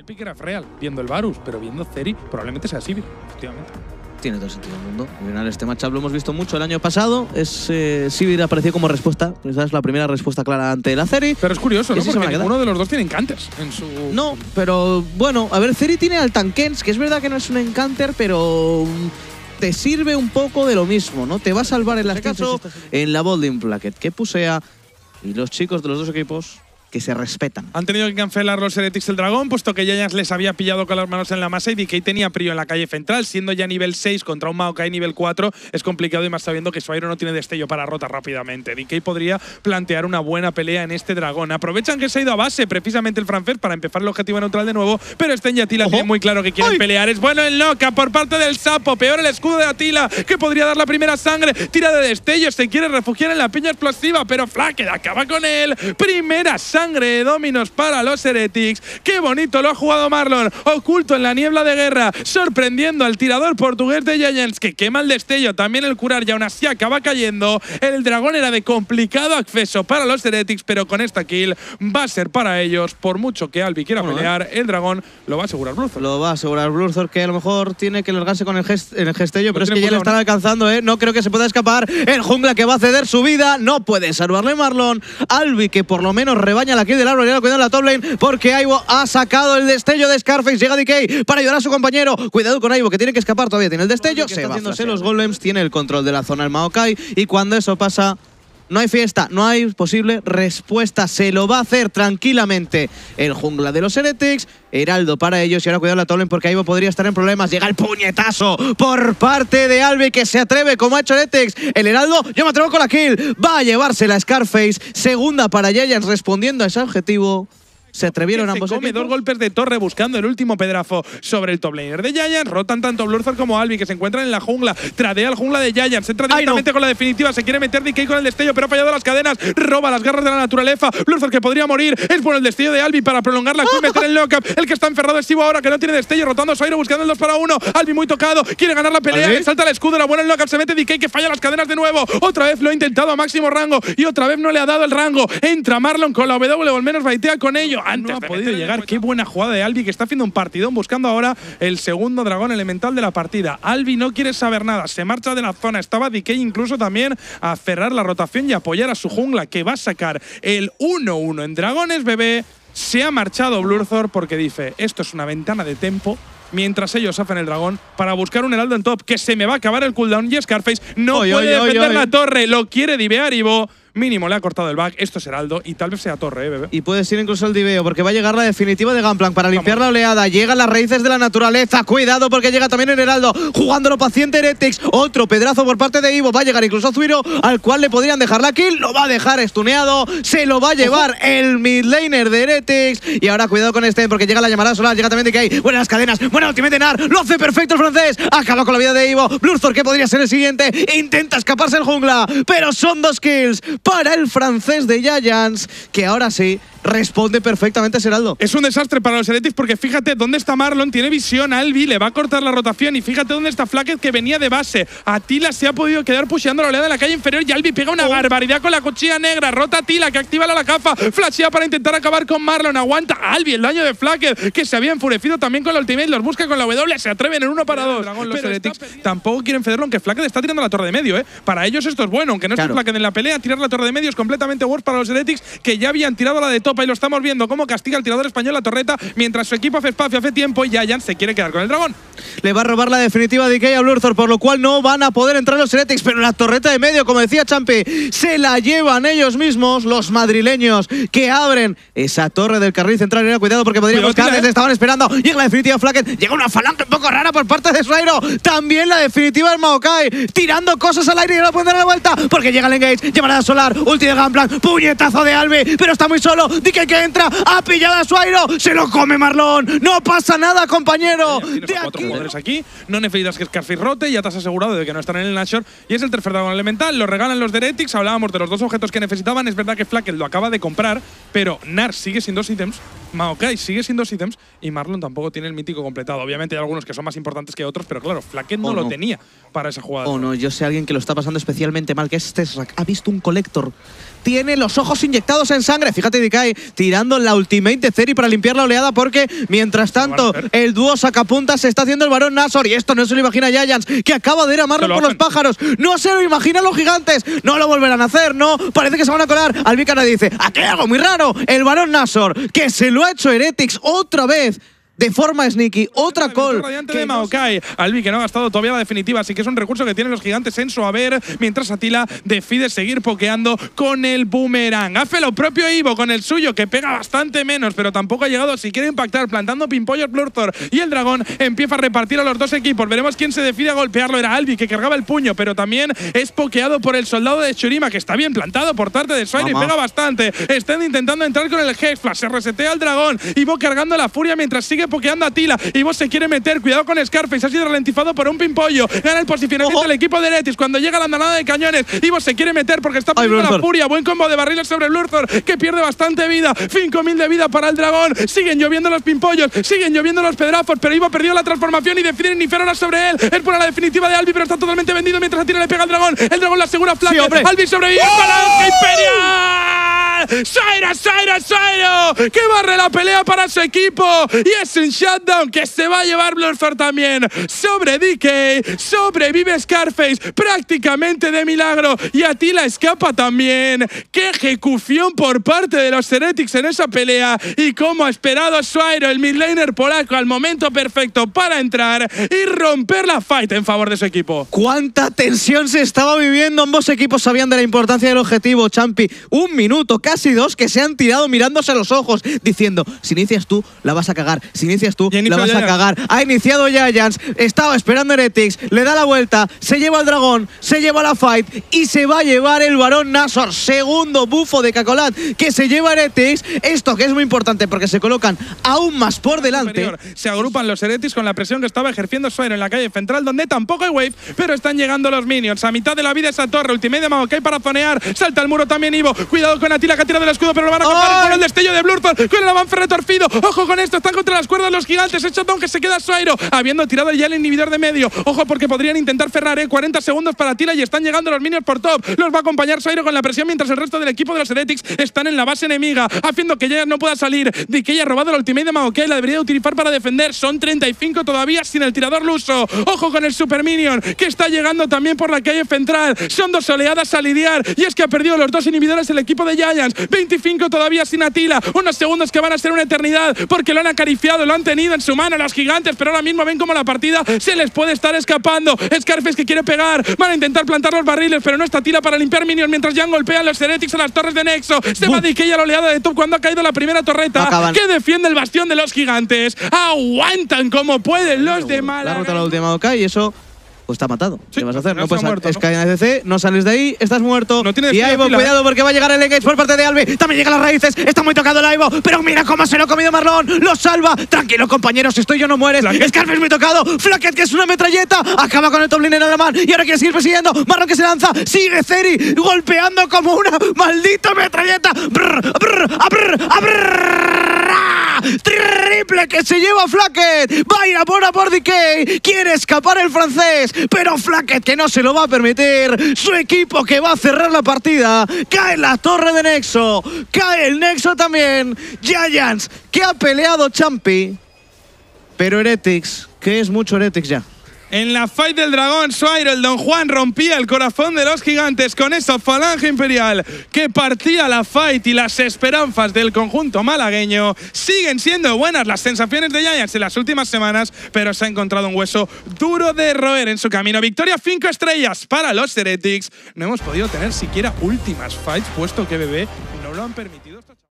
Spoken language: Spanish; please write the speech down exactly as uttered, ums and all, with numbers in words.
El pick era real, viendo el Varus, pero viendo Zeri, probablemente sea Sivir, efectivamente. Tiene todo el sentido del mundo. Al final este matchup lo hemos visto mucho el año pasado. Es eh, Sivir apareció como respuesta. Esa es la primera respuesta clara ante la Zeri. Pero es curioso, ¿no? Porque ninguno de los dos tiene encanters en su… No, pero bueno, a ver, Zeri tiene al Tankens, que es verdad que no es un encanter, pero te sirve un poco de lo mismo, ¿no? Te va a salvar en este caso en la Bolding Placket, que pusea, y los chicos de los dos equipos que se respetan. Han tenido que cancelar los Heretics del Dragón, puesto que Giants les había pillado con las manos en la masa y D K tenía prio en la calle central. Siendo ya nivel seis contra un Maokai nivel cuatro, es complicado, y más sabiendo que Suairo no tiene destello para rotar rápidamente. D K podría plantear una buena pelea en este Dragón. Aprovechan que se ha ido a base precisamente el francés para empezar el objetivo neutral de nuevo, pero Sten y Atila tienen muy claro que quieren ¡Ay! pelear. Es bueno el Noca por parte del Sapo, peor el escudo de Atila, que podría dar la primera sangre. Tira de destello, se quiere refugiar en la piña explosiva, pero Flakked acaba con él. Primera sangre de Dominos para los Heretics. ¡Qué bonito lo ha jugado Marlon! Oculto en la niebla de guerra, sorprendiendo al tirador portugués de Giants, que quema el destello, también el curar, y aún así acaba cayendo. El dragón era de complicado acceso para los Heretics, pero con esta kill va a ser para ellos. Por mucho que Albi quiera bueno, pelear, eh. el dragón lo va a asegurar Blurthor. Lo va a asegurar Blurthor, que a lo mejor tiene que largarse con el, gest el gestello, pero es que ya le están alcanzando, ¿eh? No creo que se pueda escapar. El jungla que va a ceder su vida, no puede salvarle Marlon. Albi, que por lo menos rebaña la kill del árbol, y ahora cuidado en la top lane, porque Aibo ha sacado el destello de Scarface. Llega D K para ayudar a su compañero. Cuidado con Aibo, que tiene que escapar, todavía tiene el destello. Se va haciéndose los golems, tiene el control de la zona el Maokai, y cuando eso pasa, no hay fiesta, no hay posible respuesta. Se lo va a hacer tranquilamente el jungla de los Heretics. Heraldo para ellos, y ahora cuidado la top lane, porque Aibo podría estar en problemas. Llega el puñetazo por parte de Albi, que se atreve como ha hecho Heretics. El Heraldo, yo me atrevo con la kill. Va a llevarse la Scarface. Segunda para Giants respondiendo a ese objetivo. Se atrevieron se ambos come equipos. Dos golpes de torre buscando el último pedrazo sobre el top laner de Giants. Rotan tanto Blurthor como Albi, que se encuentran en la jungla. Tradea el jungla de Giants. Entra directamente no. con la definitiva. Se quiere meter D K con el destello, pero ha fallado las cadenas. Roba las garras de la naturaleza. Blurthor, que podría morir. Es por el destello de Albi para prolongar la Q, meter el knockup. El que está enferrado es Sivo ahora, que no tiene destello. Rotando a Suairo buscando el dos para uno. Albi muy tocado. Quiere ganar la pelea. ¿Albi? Salta el escudo. La buena el knockup. Se mete D K, que falla las cadenas de nuevo. Otra vez lo ha intentado a máximo rango, y otra vez no le ha dado el rango. Entra Marlon con la W, o al menos baitea con ello. Antes no ha podido llegar. Qué buena jugada de Albi, que está haciendo un partidón buscando ahora el segundo dragón elemental de la partida. Albi no quiere saber nada, se marcha de la zona. Estaba D K incluso también a cerrar la rotación y apoyar a su jungla, que va a sacar el uno uno en dragones, bebé. Se ha marchado Blurthor porque dice, esto es una ventana de tempo, mientras ellos hacen el dragón para buscar un heraldo en top, que se me va a acabar el cooldown, y Scarface no oy, puede oy, defender oy, la oy. torre, lo quiere divear Ivo. Mínimo le ha cortado el back. Esto es heraldo y tal vez sea torre, eh, bebé. Y puede ser incluso el diveo, porque va a llegar la definitiva de Gunplank para limpiar Vamos. la oleada. Llegan las raíces de la naturaleza. Cuidado, porque llega también el heraldo, jugándolo paciente Heretics. Otro pedrazo por parte de Ivo. Va a llegar incluso Zuiro, al cual le podrían dejar la kill. Lo va a dejar estuneado. Se lo va a llevar Ojo. el midlaner de Heretics. Y ahora cuidado con este, porque llega la llamada solar. Llega también D K. Buenas las cadenas. Buena ultimate de Nar. Lo hace perfecto el francés. Acaba con la vida de Ivo. Blurthor, que podría ser el siguiente. Intenta escaparse el jungla, pero son dos kills para el francés de Giants, que ahora sí responde perfectamente a Heraldo. Es un desastre para los Heretics, porque fíjate dónde está Marlon, tiene visión. Albi le va a cortar la rotación, y fíjate dónde está Flakked, que venía de base. Atila se ha podido quedar pusheando la oleada de la calle inferior, y Albi pega una oh. barbaridad con la cuchilla negra. Rota Atila, que activa la cafa, flashea para intentar acabar con Marlon. Aguanta Albi el daño de Flakked, que se había enfurecido también con la ultimate. Los busca con la W, se atreven en uno para dos. Dragón, los Heretics tampoco quieren cederlo, aunque Flakked está tirando la torre de medio, ¿eh? Para ellos esto es bueno, aunque no claro. esté Flakked en la pelea. Tirar la torre de medio es completamente worse para los Heretics, que ya habían tirado la de topa, y lo estamos viendo cómo castiga al tirador español la torreta, mientras su equipo hace espacio, hace tiempo, y Giants se quiere quedar con el dragón. Le va a robar la definitiva D K a Blurthor, por lo cual no van a poder entrar los Heretics, pero la torreta de medio, como decía Champi, se la llevan ellos mismos, los madrileños, que abren esa torre del carril central. Era cuidado, porque podríamos caer, ¿eh? Estaban esperando. Llega la definitiva Flakked, llega una falange un poco rara por parte de Suairo. También la definitiva del Maokai, tirando cosas al aire, y no pueden dar la vuelta, porque llega el engage, llamada solar, ulti de Gunplank, puñetazo de Albi, pero está muy solo. D K que entra, ha pillado a Suairo, se lo come Marlon. No pasa nada, compañero. De cuatro jugadores aquí, no necesitas que Scarface rote, ya te has asegurado de que no están en el Nashor, y es el tercer dragón elemental. Lo regalan los de Heretics. Hablábamos de los dos objetos que necesitaban. Es verdad que Flakked lo acaba de comprar, pero Nar sigue sin dos ítems, Maokai sigue sin dos ítems, y Marlon tampoco tiene el mítico completado. Obviamente hay algunos que son más importantes que otros, pero claro, Flakked no, oh, no lo tenía para esa jugada. Oh no, yo sé a alguien que lo está pasando especialmente mal, que es Tessrak. Ha visto un Collector tiene los ojos inyectados en sangre. Fíjate, D K tirando la ultimate de Zeri para limpiar la oleada, porque mientras tanto el dúo sacapuntas se está haciendo el Barón Nashor, y esto no se lo imagina Giants, que acaba de ir a Marlon por los pájaros. No se lo imaginan los gigantes. No lo volverán a hacer, no. Parece que se van a colar. Albicara dice, aquí hay algo muy raro. El Barón Nashor, que se lo ha hecho Heretics otra vez. De forma sneaky, otra call. Radiante de Maokai. Albi, que no ha gastado todavía la definitiva, así que es un recurso que tienen los gigantes en su haber, mientras Atila decide seguir pokeando con el boomerang. Hace lo propio Ivo con el suyo, que pega bastante menos, pero tampoco ha llegado si quiere impactar, plantando pimpollos Blurthor. Y el dragón empieza a repartir a los dos equipos. Veremos quién se decide a golpearlo. Era Albi, que cargaba el puño, pero también es pokeado por el soldado de Shurima, que está bien plantado por parte de Swire y pega bastante. Están intentando entrar con el Hexflash. Se resetea el dragón. Ivo cargando la furia mientras sigue pokeando a Tila. Ivo se quiere meter, cuidado con Scarface, ha sido ralentizado por un pimpollo. Gana el posicionamiento del equipo de Heretics. Cuando llega la andanada de cañones, Ivo se quiere meter porque está poniendo la furia. Buen combo de barriles sobre Blurthor, que pierde bastante vida. cinco mil de vida para el dragón. Siguen lloviendo los pimpollos, siguen lloviendo los pedrazos, pero Ivo perdió la transformación y deciden iniciar ahora sobre él. Es por la definitiva de Albi, pero está totalmente vendido mientras a Tila le pega al dragón. El dragón le asegura Flash. Sí, Albi sobrevive ¡Oh! Para el Imperial. Saira, Saira, Sairo, que barre la pelea para su equipo. Y es un shutdown que se va a llevar Blurthor también. Sobre D K, sobrevive Scarface prácticamente de milagro. Y Atila escapa también. ¡Qué ejecución por parte de los Heretics en esa pelea! Y como ha esperado Suairo, el midlaner polaco, al momento perfecto para entrar y romper la fight en favor de su equipo. ¡Cuánta tensión se estaba viviendo! Ambos equipos sabían de la importancia del objetivo, Champi. Un minuto, casi dos, que se han tirado mirándose a los ojos, diciendo, si inicias tú, la vas a cagar. Si inicias tú, la vas a cagar. Ha iniciado Giants, estaba esperando Heretics, le da la vuelta, se lleva al dragón, se lleva la fight y se va a llevar el Barón Nashor. Segundo bufo de Cacolat que se lleva Heretics. Esto que es muy importante porque se colocan aún más por delante. Superior. Se agrupan los Heretics con la presión que estaba ejerciendo Suero en la calle central, donde tampoco hay wave, pero están llegando los minions. A mitad de la vida esa torre, ultimate de Maokai para zonear. Salta el muro también Ivo. Cuidado con Atila, que ha tirado el escudo, pero lo van a acabar con el destello de Blurthor, con el avance retorcido. Ojo con esto, están contra las cuerdas los gigantes. El shutdown que se queda Suero, habiendo tirado ya el inhibidor de medio. Ojo porque podrían intentar ferrar, ¿eh? cuarenta segundos para Atila y están llegando los minions por top. Los va a acompañar Suero con la presión, mientras el resto del equipo de los Heretics están en la base enemiga, haciendo que Giants no pueda salir. D K ha robado el ultimate de Maokai, la debería utilizar para defender. Son treinta y cinco todavía sin el tirador luso. Ojo con el super minion, que está llegando también por la calle central. Son dos oleadas a lidiar, y es que ha perdido los dos inhibidores el equipo de Giants. veinticinco todavía sin Atila, unos segundos que van a ser una eternidad, porque lo han acariciado, lo han tenido en su mano los gigantes, pero ahora mismo ven como la partida se les puede estar escapando. Scarface que quiere pegar, van a intentar plantar los barriles, pero no está Atila para limpiar minions, mientras ya golpean los Heretics a las torres de Nexo. Se va D K a la oleada de top cuando ha caído la primera torreta. Acaban. Que defiende el bastión de los gigantes. Aguantan como pueden los de Málaga. La ruta la última Maokai y eso pues está matado. Sí, ¿qué vas a hacer? no No puedes muerto, es ¿no? que hay una A D C, no sales de ahí, estás muerto. No tiene y Ivo, fila, cuidado ¿eh? porque va a llegar el engage por parte de Albi. También llega las raíces, está muy tocado el Ivo, pero mira cómo se lo ha comido Marlon. Lo salva. Tranquilo, compañeros, estoy yo, no mueres. Scarface muy tocado. Flacket, que es una metralleta, acaba con el top lane en alemán y ahora quiere seguir persiguiendo. Marlon que se lanza, sigue Zeri golpeando como una maldita metralleta. Brr, brr, brr, brr. Triple que se lleva Flacket. Va a ir a por a por D K. Quiere escapar el francés, pero Flacket que no se lo va a permitir. Su equipo que va a cerrar la partida. Cae la torre de Nexo. Cae el Nexo también. Giants que ha peleado Champi. Pero Heretics, que es mucho Heretics ya. En la fight del dragón, Suairo, el Don Juan, rompía el corazón de los gigantes con esa falange imperial que partía la fight, y las esperanzas del conjunto malagueño. Siguen siendo buenas las sensaciones de Giants en las últimas semanas, pero se ha encontrado un hueso duro de roer en su camino. Victoria cinco estrellas para los Heretics. No hemos podido tener siquiera últimas fights, puesto que B B no lo han permitido.